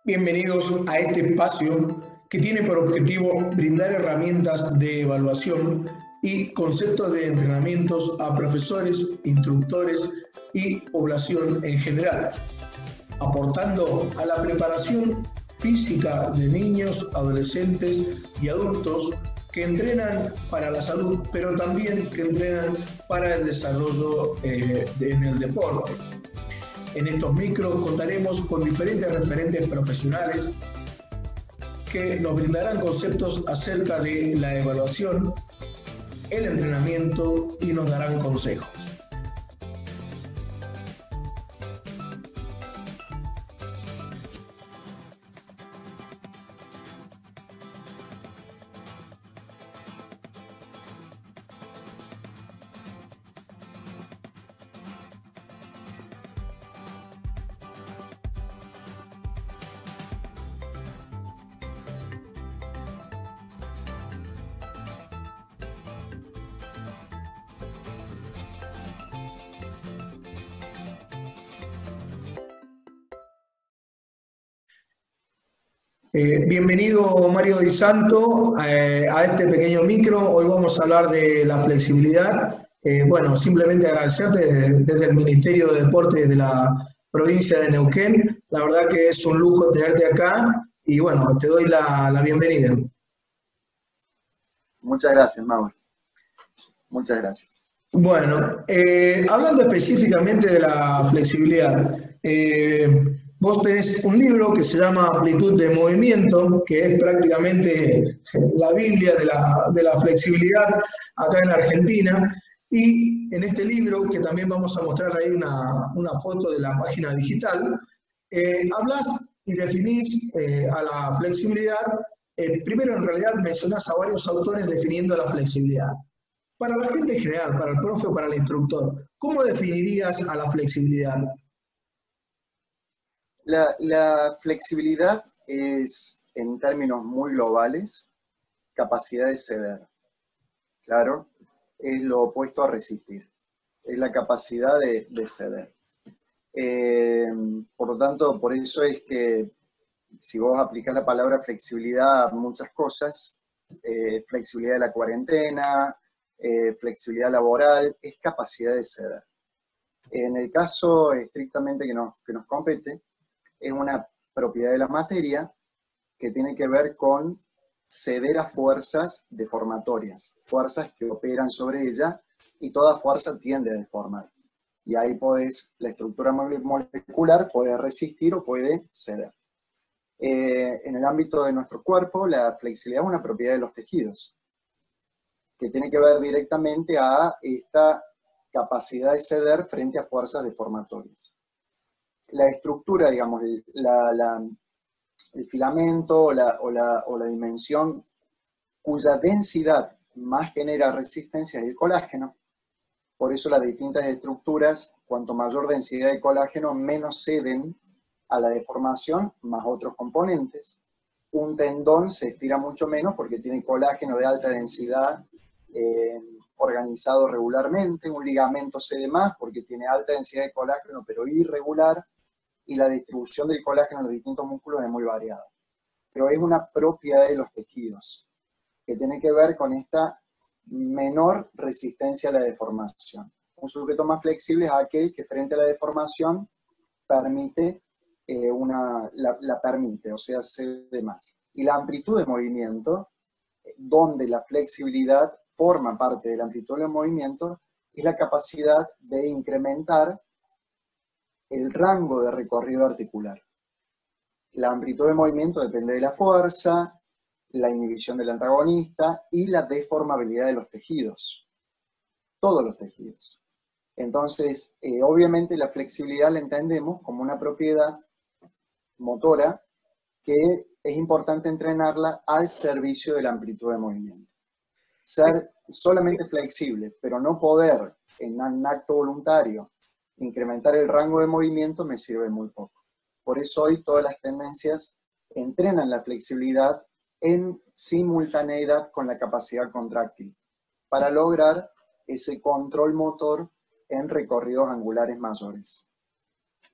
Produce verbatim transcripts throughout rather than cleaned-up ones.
Bienvenidos a este espacio que tiene por objetivo brindar herramientas de evaluación y conceptos de entrenamientos a profesores, instructores y población en general, aportando a la preparación física de niños, adolescentes y adultos que entrenan para la salud, pero también que entrenan para el desarrollo eh, de, en el deporte. En estos micros contaremos con diferentes referentes profesionales que nos brindarán conceptos acerca de la evaluación, el entrenamiento y nos darán consejos. Eh, bienvenido Mario Di Santo eh, a este pequeño micro. Hoy vamos a hablar de la flexibilidad. Eh, bueno, simplemente agradecerte desde, desde el Ministerio de Deportes de la provincia de Neuquén. La verdad que es un lujo tenerte acá y bueno, te doy la, la bienvenida. Muchas gracias, Mauro. Muchas gracias. Bueno, eh, hablando específicamente de la flexibilidad, eh, vos tenés un libro que se llama Amplitud de Movimiento, que es prácticamente la Biblia de la, de la flexibilidad acá en Argentina. Y en este libro, que también vamos a mostrar ahí una, una foto de la página digital, eh, hablas y definís eh, a la flexibilidad. Eh, primero, en realidad, mencionás a varios autores definiendo la flexibilidad. Para la gente en general, para el profe o para el instructor, ¿cómo definirías a la flexibilidad? La, la flexibilidad es, en términos muy globales, capacidad de ceder. Claro, es lo opuesto a resistir. Es la capacidad de, de ceder. Eh, por lo tanto, por eso es que si vos aplicás la palabra flexibilidad a muchas cosas, eh, flexibilidad de la cuarentena, eh, flexibilidad laboral, es capacidad de ceder. En el caso estrictamente que nos, que nos compete, es una propiedad de la materia que tiene que ver con ceder a fuerzas deformatorias, fuerzas que operan sobre ella, y toda fuerza tiende a deformar. Y ahí podés, la estructura molecular puede resistir o puede ceder. Eh, en el ámbito de nuestro cuerpo, la flexibilidad es una propiedad de los tejidos, que tiene que ver directamente a esta capacidad de ceder frente a fuerzas deformatorias. La estructura, digamos, la, la, el filamento o la, o, la, o la dimensión cuya densidad más genera resistencia es el colágeno. Por eso las distintas estructuras, cuanto mayor densidad de colágeno, menos ceden a la deformación, más otros componentes. Un tendón se estira mucho menos porque tiene colágeno de alta densidad eh, organizado regularmente. Un ligamento cede más porque tiene alta densidad de colágeno, pero irregular. Y la distribución del colágeno en los distintos músculos es muy variada. Pero es una propiedad de los tejidos, que tiene que ver con esta menor resistencia a la deformación. Un sujeto más flexible es aquel que frente a la deformación permite, eh, una, la, la permite, o sea, cede más. Y la amplitud de movimiento, donde la flexibilidad forma parte de la amplitud de movimiento, es la capacidad de incrementar el rango de recorrido articular. La amplitud de movimiento depende de la fuerza, la inhibición del antagonista y la deformabilidad de los tejidos. Todos los tejidos. Entonces, eh, obviamente la flexibilidad la entendemos como una propiedad motora que es importante entrenarla al servicio de la amplitud de movimiento. Ser solamente flexible, pero no poder en un acto voluntario incrementar el rango de movimiento me sirve muy poco. Por eso hoy todas las tendencias entrenan la flexibilidad en simultaneidad con la capacidad contráctil, para lograr ese control motor en recorridos angulares mayores.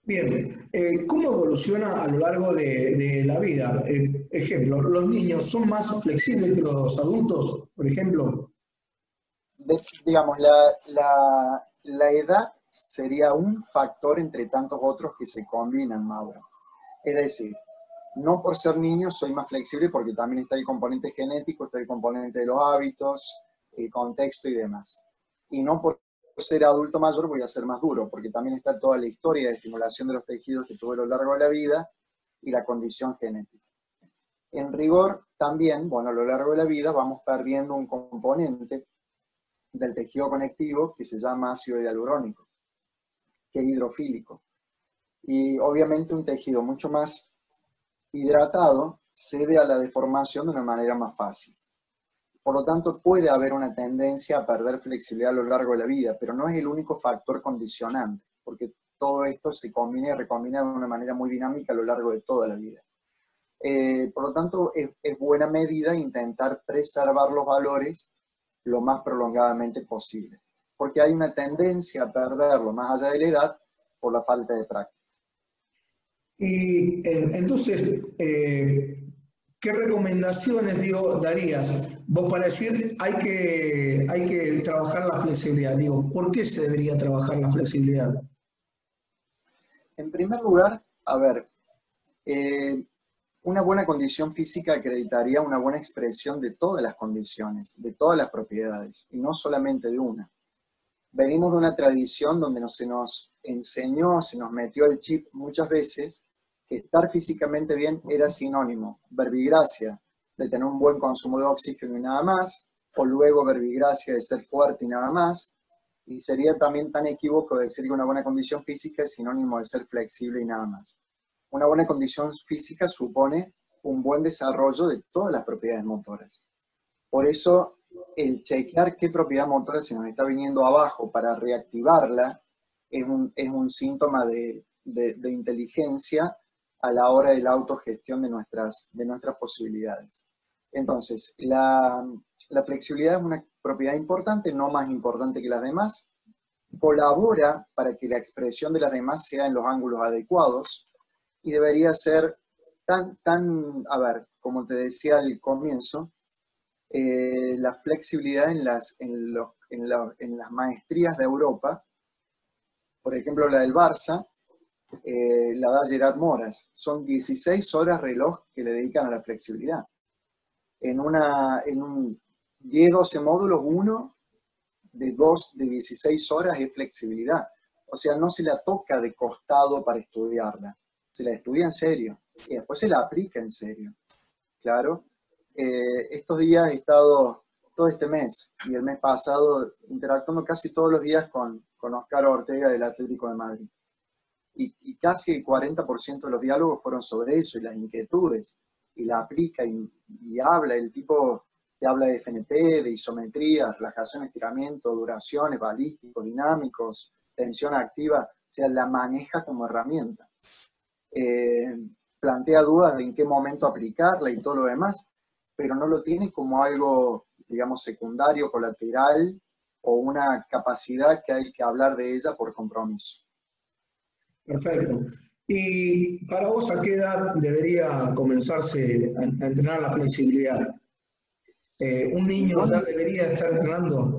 Bien, eh, ¿cómo evoluciona a lo largo de, de la vida? Eh, ejemplo, ¿los niños son más flexibles que los adultos, por ejemplo? De- digamos, la, la, la edad sería un factor entre tantos otros que se combinan, Mauro. Es decir, no por ser niño soy más flexible porque también está el componente genético, está el componente de los hábitos, el contexto y demás. Y no por ser adulto mayor voy a ser más duro, porque también está toda la historia de estimulación de los tejidos que tuve a lo largo de la vida y la condición genética. En rigor, también, bueno, a lo largo de la vida vamos perdiendo un componente del tejido conectivo que se llama ácido hialurónico, que es hidrofílico. Y obviamente un tejido mucho más hidratado cede a la deformación de una manera más fácil. Por lo tanto, puede haber una tendencia a perder flexibilidad a lo largo de la vida, pero no es el único factor condicionante, porque todo esto se combina y recombina de una manera muy dinámica a lo largo de toda la vida. Eh, por lo tanto, es, es buena medida intentar preservar los valores lo más prolongadamente posible, porque hay una tendencia a perderlo más allá de la edad por la falta de práctica. Y eh, entonces, eh, ¿qué recomendaciones, digo, darías vos para decir hay que, hay que trabajar la flexibilidad? Digo, ¿por qué se debería trabajar la flexibilidad? En primer lugar, a ver, eh, una buena condición física acreditaría una buena expresión de todas las condiciones, de todas las propiedades, y no solamente de una. Venimos de una tradición donde no se nos enseñó, se nos metió el chip muchas veces, que estar físicamente bien era sinónimo, verbigracia, de tener un buen consumo de oxígeno y nada más, o luego verbigracia de ser fuerte y nada más, y sería también tan equívoco decir que una buena condición física es sinónimo de ser flexible y nada más. Una buena condición física supone un buen desarrollo de todas las propiedades motoras. Por eso, el chequear qué propiedad motora se nos está viniendo abajo para reactivarla es un, es un síntoma de, de, de inteligencia a la hora de la autogestión de nuestras, de nuestras posibilidades. Entonces, la, la flexibilidad es una propiedad importante, no más importante que las demás. Colabora para que la expresión de las demás sea en los ángulos adecuados y debería ser tan, tan, a ver, como te decía al comienzo, eh, la flexibilidad en las, en, los, en, la, en las maestrías de Europa, por ejemplo la del Barça, eh, la da Gerard Moras, son dieciséis horas reloj que le dedican a la flexibilidad. En, una, en un diez doce módulos, uno de, dos, de dieciséis horas es flexibilidad. O sea, no se la toca de costado para estudiarla, se la estudia en serio y después se la aplica en serio. Claro. Eh, estos días he estado, todo este mes y el mes pasado, interactuando casi todos los días con, con Oscar Ortega del Atlético de Madrid. Y, y casi el cuarenta por ciento de los diálogos fueron sobre eso y las inquietudes. Y la aplica y, y habla, el tipo que habla de F N P, de isometría, relajación, estiramiento, duraciones, balísticos, dinámicos, tensión activa, o sea, la maneja como herramienta. Eh, plantea dudas de en qué momento aplicarla y todo lo demás, pero no lo tiene como algo, digamos, secundario, colateral, o una capacidad que hay que hablar de ella por compromiso. Perfecto. ¿Y para vos a qué edad debería comenzarse a, a entrenar la flexibilidad? Eh, ¿Un niño No ya neces- debería estar entrenando?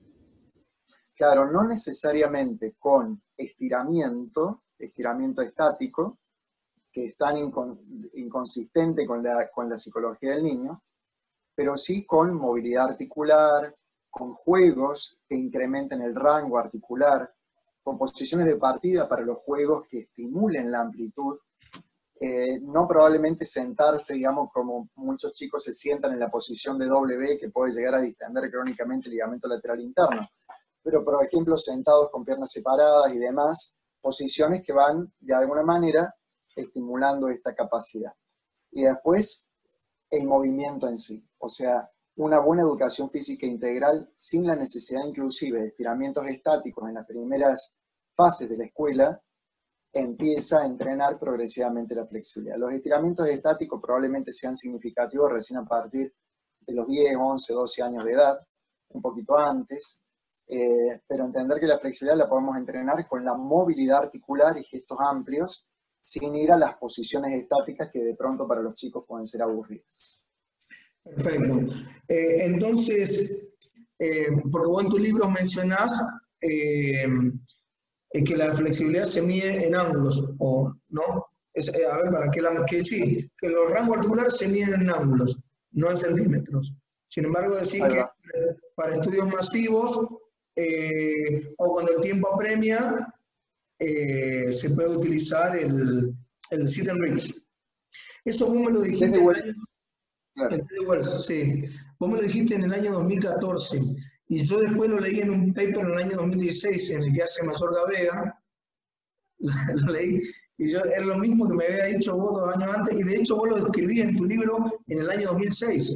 claro, no necesariamente con estiramiento, estiramiento estático, que es tan incon inconsistente con la, con la psicología del niño, pero sí con movilidad articular, con juegos que incrementen el rango articular, con posiciones de partida para los juegos que estimulen la amplitud, eh, no probablemente sentarse, digamos, como muchos chicos se sientan en la posición de W, que puede llegar a distender crónicamente el ligamento lateral interno, pero por ejemplo sentados con piernas separadas y demás, posiciones que van de alguna manera estimulando esta capacidad. Y después, el movimiento en sí, o sea, una buena educación física integral sin la necesidad inclusive de estiramientos estáticos en las primeras fases de la escuela, empieza a entrenar progresivamente la flexibilidad. Los estiramientos estáticos probablemente sean significativos recién a partir de los diez, once, doce años de edad, un poquito antes, eh, pero entender que la flexibilidad la podemos entrenar con la movilidad articular y gestos amplios, sin ir a las posiciones estáticas que de pronto para los chicos pueden ser aburridas. Perfecto. Eh, entonces, eh, porque vos en tu libro mencionás eh, que la flexibilidad se mide en ángulos, o no, es, eh, a ver, para que, la, que sí, que los rangos articulares se miden en ángulos, no en centímetros. Sin embargo, decís que para estudios masivos, eh, o cuando el tiempo apremia, eh, se puede utilizar el, el sit and reach. Eso vos me lo dijiste en el año, claro. El de Wells, sí. Vos me lo dijiste en el año dos mil catorce, y yo después lo leí en un paper en el año dos mil dieciséis, en el que hace Mayorga Vega, lo leí, y yo era lo mismo que me había dicho vos dos años antes, y de hecho vos lo escribí en tu libro en el año dos mil seis.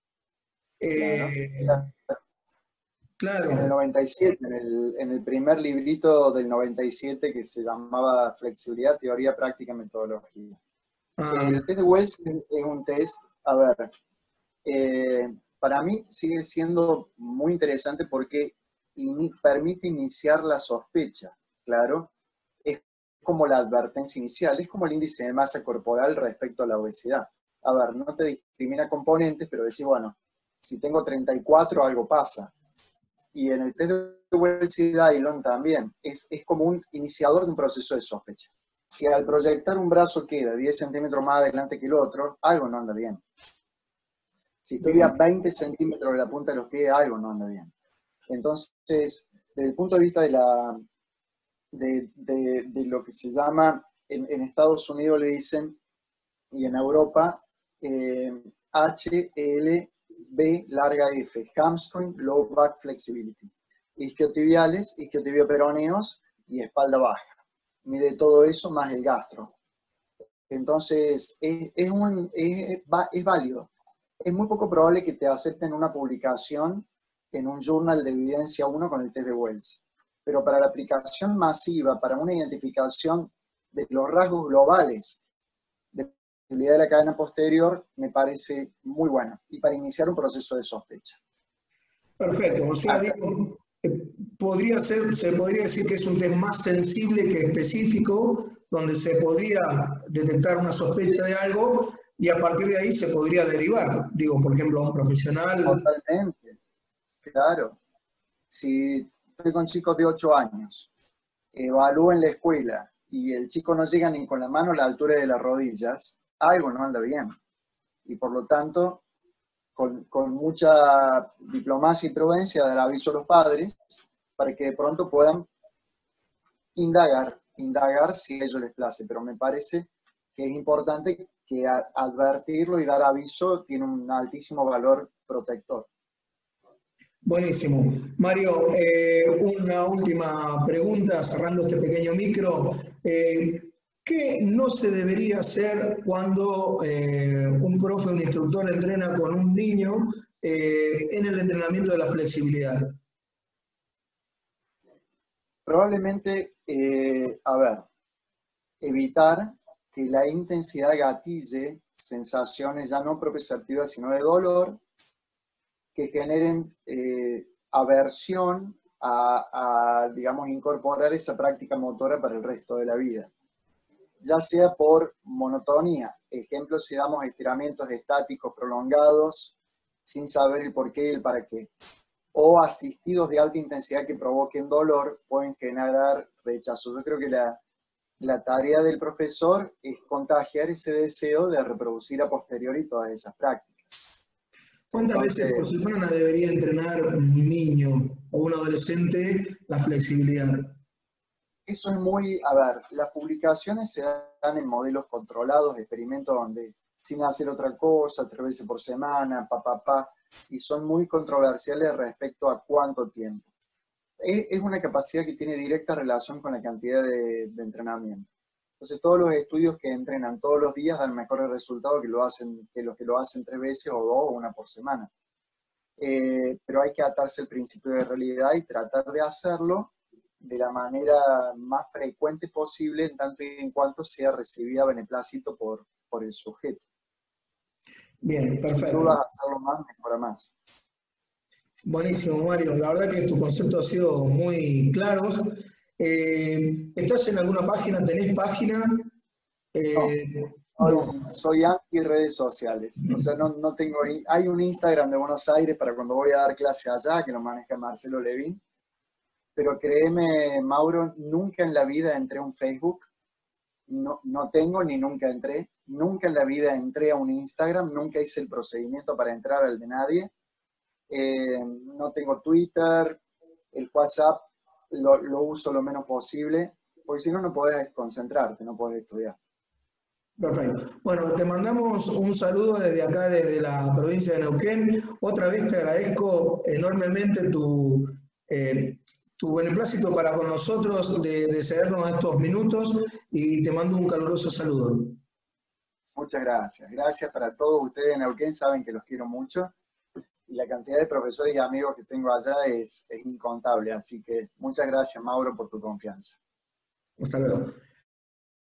Eh, claro. Claro. En el noventa y siete, en el, en el primer librito del noventa y siete que se llamaba Flexibilidad, Teoría, Práctica, Metodología. Ah. El test de Wells es un test, a ver, eh, para mí sigue siendo muy interesante porque in, permite iniciar la sospecha, claro. Es como la advertencia inicial, es como el índice de masa corporal respecto a la obesidad. A ver, no te discrimina componentes, pero decís, bueno, si tengo treinta y cuatro, algo pasa. Y en el test de Wells y Dillon también, es, es como un iniciador de un proceso de sospecha. Si al proyectar un brazo queda diez centímetros más adelante que el otro, algo no anda bien. Si estoy a veinte centímetros de la punta de los pies, algo no anda bien. Entonces, desde el punto de vista de, la, de, de, de lo que se llama, en, en Estados Unidos le dicen, y en Europa, eh, H L B larga F, Hamstring Low Back Flexibility. Isquiotibiales, isquiotibioperoneos y espalda baja. Mide todo eso más el gastro. Entonces, es, es, un, es, es válido. Es muy poco probable que te acepten una publicación en un journal de evidencia uno con el test de Wells. Pero para la aplicación masiva, para una identificación de los rasgos globales de la flexibilidad de la cadena posterior, me parece muy bueno. Y para iniciar un proceso de sospecha. Perfecto. O sea, digo, podría ser, se podría decir que es un test más sensible que específico, donde se podría detectar una sospecha de algo y a partir de ahí se podría derivar. Digo, por ejemplo, a un profesional. Totalmente, claro. Si estoy con chicos de ocho años, evalúo en la escuela y el chico no llega ni con la mano a la altura de las rodillas, algo no anda bien. Y por lo tanto, con, con mucha diplomacia y prudencia, dar aviso a los padres para que de pronto puedan indagar, indagar si a ellos les place. Pero me parece que es importante que advertirlo y dar aviso tiene un altísimo valor protector. Buenísimo. Mario, eh, una última pregunta, cerrando este pequeño micro. Eh, ¿Qué no se debería hacer cuando eh, un profe, un instructor entrena con un niño eh, en el entrenamiento de la flexibilidad? Probablemente, eh, a ver, evitar que la intensidad gatille sensaciones ya no proprioceptivas, sino de dolor, que generen eh, aversión a, a, digamos, incorporar esa práctica motora para el resto de la vida. Ya sea por monotonía, ejemplo, si damos estiramientos estáticos prolongados, sin saber el por qué y el para qué, o asistidos de alta intensidad que provoquen dolor, pueden generar rechazo. Yo creo que la, la tarea del profesor es contagiar ese deseo de reproducir a posteriori todas esas prácticas. ¿Cuántas Entonces, veces por semana debería entrenar un niño o un adolescente la flexibilidad? Eso es muy, a ver, las publicaciones se dan en modelos controlados, experimentos donde sin hacer otra cosa, tres veces por semana, pa, pa, pa, y son muy controversiales respecto a cuánto tiempo. Es, es una capacidad que tiene directa relación con la cantidad de, de entrenamiento. Entonces todos los estudios que entrenan todos los días dan mejores resultados que, lo hacen, que los que lo hacen tres veces o dos o una por semana. Eh, pero hay que atarse al principio de realidad y tratar de hacerlo de la manera más frecuente posible, en tanto y en cuanto sea recibida beneplácito por, por el sujeto. Bien, perfecto. Sin duda, hacerlo más, mejora más. Buenísimo, Mario. La verdad que tu concepto ha sido muy claro. Eh, ¿estás en alguna página? ¿Tenés página? No, Eh, no. soy, soy anti redes sociales. O sea, no, no tengo... Hay un Instagram de Buenos Aires para cuando voy a dar clase allá, que lo maneja Marcelo Levín. Pero créeme, Mauro, nunca en la vida entré a un Facebook. No, no tengo ni nunca entré. Nunca en la vida entré a un Instagram. Nunca hice el procedimiento para entrar al de nadie. Eh, no tengo Twitter. El WhatsApp lo, lo uso lo menos posible. Porque si no, no podés concentrarte, no podés estudiar. Perfecto. Bueno, te mandamos un saludo desde acá, desde la provincia de Neuquén. Otra vez te agradezco enormemente tu, eh, tu beneplácito para con nosotros de, de cedernos estos minutos y te mando un caluroso saludo. Muchas gracias. Gracias para todos ustedes en Neuquén. Saben que los quiero mucho. Y la cantidad de profesores y amigos que tengo allá es, es incontable. Así que muchas gracias, Mauro, por tu confianza. Hasta luego.